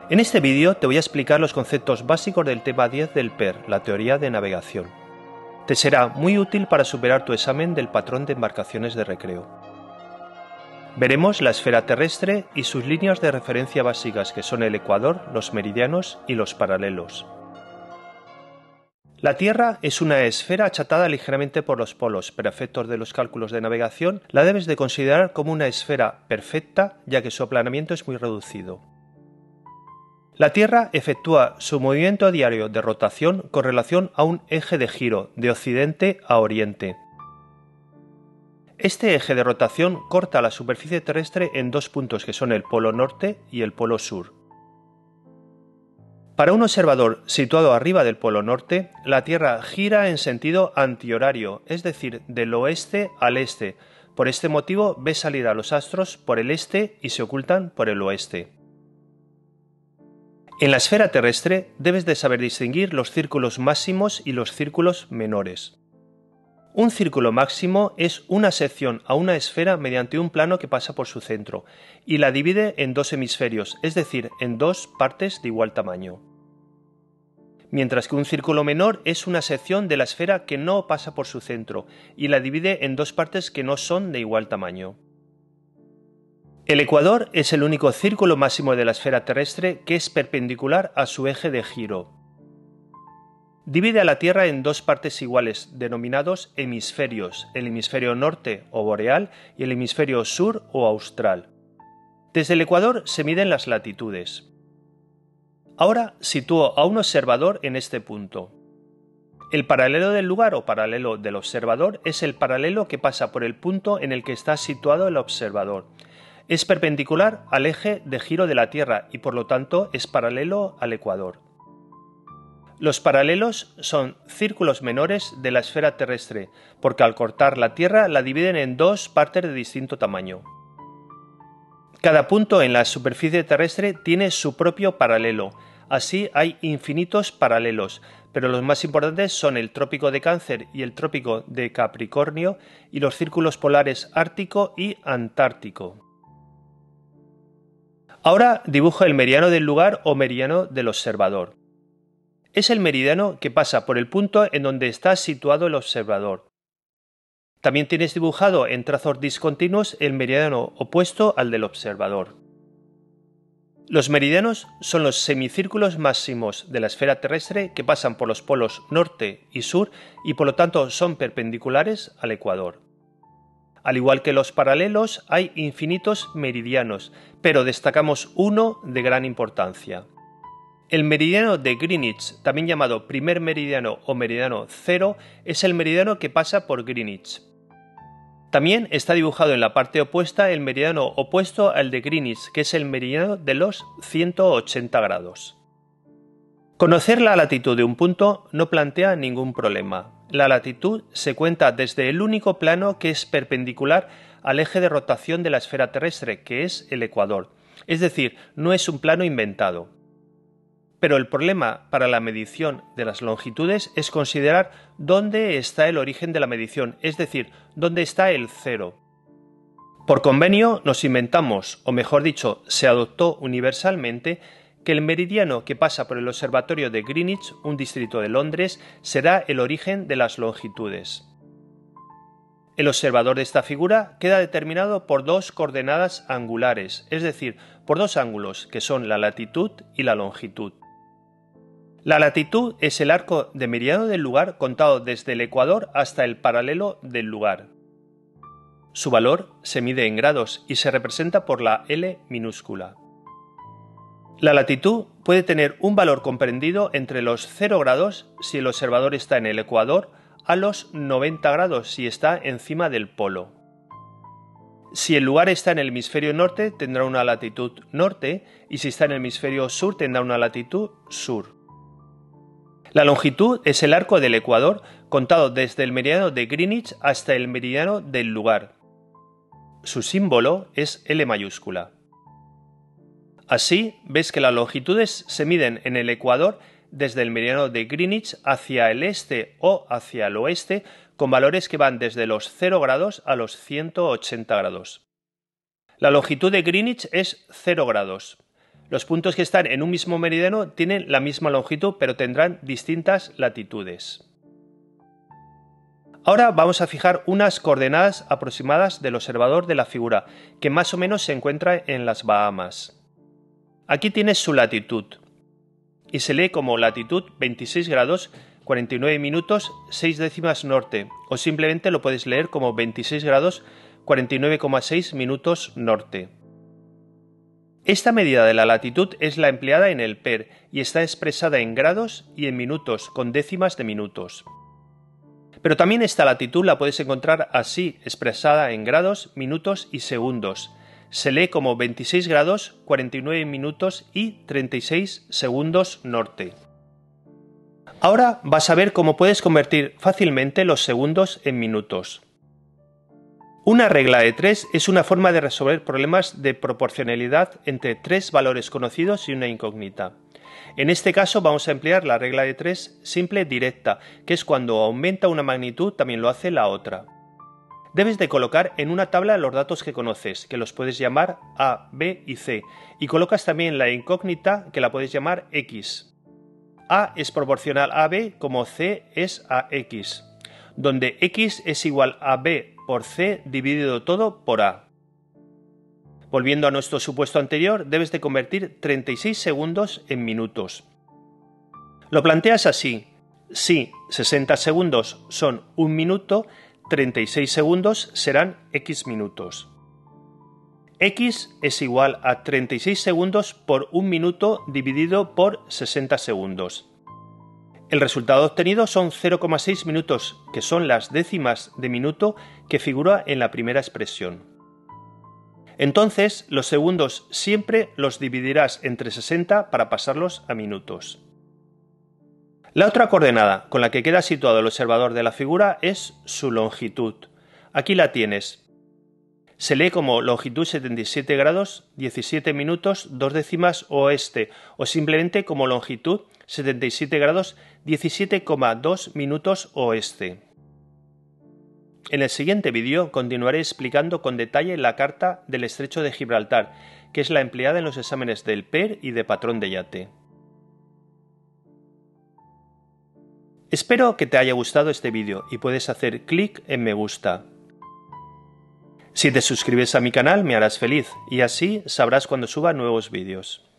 En este vídeo te voy a explicar los conceptos básicos del tema 10 del PER, la teoría de navegación. Te será muy útil para superar tu examen del patrón de embarcaciones de recreo. Veremos la esfera terrestre y sus líneas de referencia básicas, que son el ecuador, los meridianos y los paralelos. La Tierra es una esfera achatada ligeramente por los polos, pero a efectos de los cálculos de navegación la debes de considerar como una esfera perfecta, ya que su aplanamiento es muy reducido. La Tierra efectúa su movimiento diario de rotación con relación a un eje de giro, de occidente a oriente. Este eje de rotación corta la superficie terrestre en dos puntos, que son el polo norte y el polo sur. Para un observador situado arriba del polo norte, la Tierra gira en sentido antihorario, es decir, del oeste al este. Por este motivo ve salir a los astros por el este y se ocultan por el oeste. En la esfera terrestre debes de saber distinguir los círculos máximos y los círculos menores. Un círculo máximo es una sección a una esfera mediante un plano que pasa por su centro y la divide en dos hemisferios, es decir, en dos partes de igual tamaño. Mientras que un círculo menor es una sección de la esfera que no pasa por su centro y la divide en dos partes que no son de igual tamaño. El ecuador es el único círculo máximo de la esfera terrestre que es perpendicular a su eje de giro. Divide a la Tierra en dos partes iguales, denominados hemisferios, el hemisferio norte o boreal y el hemisferio sur o austral. Desde el ecuador se miden las latitudes. Ahora sitúo a un observador en este punto. El paralelo del lugar o paralelo del observador es el paralelo que pasa por el punto en el que está situado el observador. Es perpendicular al eje de giro de la Tierra y por lo tanto es paralelo al ecuador. Los paralelos son círculos menores de la esfera terrestre, porque al cortar la Tierra la dividen en dos partes de distinto tamaño. Cada punto en la superficie terrestre tiene su propio paralelo, así hay infinitos paralelos, pero los más importantes son el trópico de Cáncer y el trópico de Capricornio y los círculos polares ártico y antártico. Ahora dibujo el meridiano del lugar o meridiano del observador. Es el meridiano que pasa por el punto en donde está situado el observador. También tienes dibujado en trazos discontinuos el meridiano opuesto al del observador. Los meridianos son los semicírculos máximos de la esfera terrestre que pasan por los polos norte y sur y por lo tanto son perpendiculares al ecuador. Al igual que los paralelos, hay infinitos meridianos, pero destacamos uno de gran importancia. El meridiano de Greenwich, también llamado primer meridiano o meridiano cero, es el meridiano que pasa por Greenwich. También está dibujado en la parte opuesta el meridiano opuesto al de Greenwich, que es el meridiano de los 180 grados. Conocer la latitud de un punto no plantea ningún problema. La latitud se cuenta desde el único plano que es perpendicular al eje de rotación de la esfera terrestre, que es el ecuador. Es decir, no es un plano inventado. Pero el problema para la medición de las longitudes es considerar dónde está el origen de la medición, es decir, dónde está el cero. Por convenio nos inventamos, o mejor dicho, se adoptó universalmente, que el meridiano que pasa por el observatorio de Greenwich, un distrito de Londres, será el origen de las longitudes. El observador de esta figura queda determinado por dos coordenadas angulares, es decir, por dos ángulos, que son la latitud y la longitud. La latitud es el arco de meridiano del lugar contado desde el ecuador hasta el paralelo del lugar. Su valor se mide en grados y se representa por la L minúscula. La latitud puede tener un valor comprendido entre los 0 grados si el observador está en el ecuador a los 90 grados si está encima del polo. Si el lugar está en el hemisferio norte tendrá una latitud norte y si está en el hemisferio sur tendrá una latitud sur. La longitud es el arco del ecuador contado desde el meridiano de Greenwich hasta el meridiano del lugar. Su símbolo es L mayúscula. Así ves que las longitudes se miden en el ecuador desde el meridiano de Greenwich hacia el este o hacia el oeste con valores que van desde los 0 grados a los 180 grados. La longitud de Greenwich es 0 grados. Los puntos que están en un mismo meridiano tienen la misma longitud, pero tendrán distintas latitudes. Ahora vamos a fijar unas coordenadas aproximadas del observador de la figura, que más o menos se encuentra en las Bahamas. Aquí tienes su latitud, y se lee como latitud 26 grados 49 minutos 6 décimas norte, o simplemente lo puedes leer como 26 grados 49,6 minutos norte. Esta medida de la latitud es la empleada en el PER y está expresada en grados y en minutos con décimas de minutos. Pero también esta latitud la puedes encontrar así, expresada en grados, minutos y segundos. Se lee como 26 grados, 49 minutos y 36 segundos norte. Ahora vas a ver cómo puedes convertir fácilmente los segundos en minutos. Una regla de 3 es una forma de resolver problemas de proporcionalidad entre tres valores conocidos y una incógnita. En este caso vamos a emplear la regla de 3 simple directa, que es cuando aumenta una magnitud también lo hace la otra. Debes de colocar en una tabla los datos que conoces, que los puedes llamar A, B y C, y colocas también la incógnita que la puedes llamar X. A es proporcional a B como C es a X, donde X es igual a B por C dividido todo por A. Volviendo a nuestro supuesto anterior, debes de convertir 36 segundos en minutos. Lo planteas así: si 60 segundos son 1 minuto, 36 segundos serán X minutos. X es igual a 36 segundos por 1 minuto dividido por 60 segundos. El resultado obtenido son 0,6 minutos, que son las décimas de minuto que figura en la primera expresión. Entonces, los segundos siempre los dividirás entre 60 para pasarlos a minutos. La otra coordenada con la que queda situado el observador de la figura es su longitud. Aquí la tienes. Se lee como longitud 77 grados 17 minutos 2 décimas oeste, o simplemente como longitud 77 grados 17,2 minutos oeste. En el siguiente vídeo continuaré explicando con detalle la carta del Estrecho de Gibraltar, que es la empleada en los exámenes del PER y de patrón de yate. Espero que te haya gustado este vídeo y puedes hacer clic en me gusta. Si te suscribes a mi canal me harás feliz y así sabrás cuando suba nuevos vídeos.